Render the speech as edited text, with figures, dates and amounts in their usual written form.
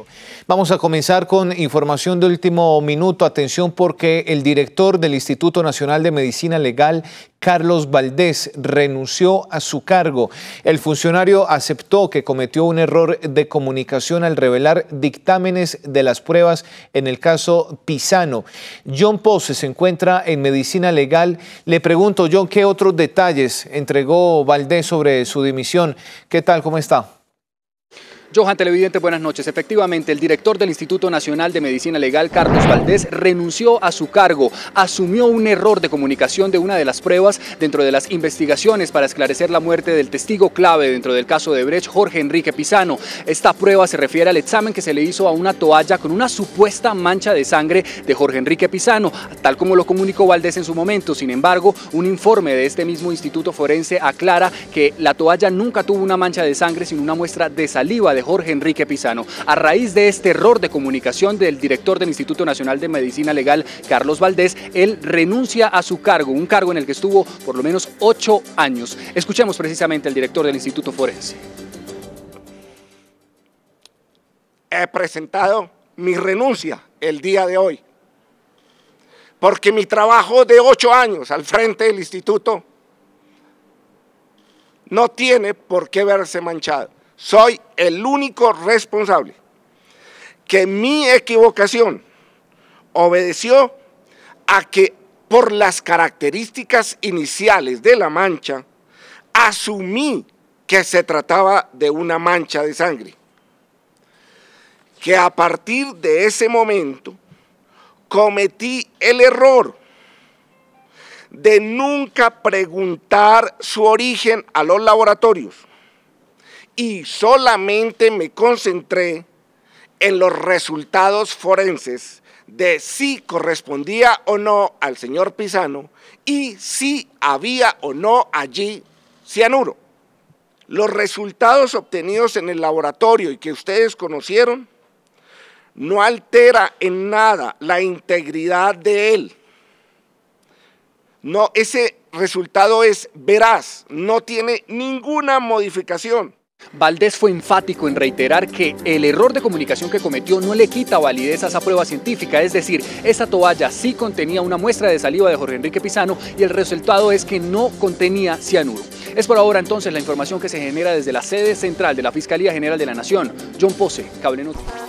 Vamos a comenzar con información de último minuto. Atención, porque el director del Instituto Nacional de Medicina Legal, Carlos Valdés, renunció a su cargo. El funcionario aceptó que cometió un error de comunicación al revelar dictámenes de las pruebas en el caso Pisano. John Pose se encuentra en Medicina Legal. Le pregunto, John, ¿qué otros detalles entregó Valdés sobre su dimisión? ¿Qué tal? ¿Cómo está? Johan, televidente, buenas noches. Efectivamente, el director del Instituto Nacional de Medicina Legal, Carlos Valdés, renunció a su cargo. Asumió un error de comunicación de una de las pruebas dentro de las investigaciones para esclarecer la muerte del testigo clave dentro del caso de Brecht, Jorge Enrique Pisano. Esta prueba se refiere al examen que se le hizo a una toalla con una supuesta mancha de sangre de Jorge Enrique Pisano, tal como lo comunicó Valdés en su momento. Sin embargo, un informe de este mismo instituto forense aclara que la toalla nunca tuvo una mancha de sangre, sino una muestra de saliva de Jorge Enrique Pisano. A raíz de este error de comunicación del director del Instituto Nacional de Medicina Legal, Carlos Valdés, él renuncia a su cargo, un cargo en el que estuvo por lo menos 8 años. Escuchemos precisamente al director del Instituto Forense. He presentado mi renuncia el día de hoy, porque mi trabajo de 8 años al frente del instituto no tiene por qué verse manchado. Soy el único responsable que mi equivocación obedeció a que por las características iniciales de la mancha asumí que se trataba de una mancha de sangre, que a partir de ese momento cometí el error de nunca preguntar su origen a los laboratorios y solamente me concentré en los resultados forenses de si correspondía o no al señor Pisano y si había o no allí cianuro. Los resultados obtenidos en el laboratorio y que ustedes conocieron no altera en nada la integridad de él. No, ese resultado es veraz, no tiene ninguna modificación. Valdés fue enfático en reiterar que el error de comunicación que cometió no le quita validez a esa prueba científica, es decir, esa toalla sí contenía una muestra de saliva de Jorge Enrique Pisano y el resultado es que no contenía cianuro. Es por ahora entonces la información que se genera desde la sede central de la Fiscalía General de la Nación. John Pose, Cable Noticias.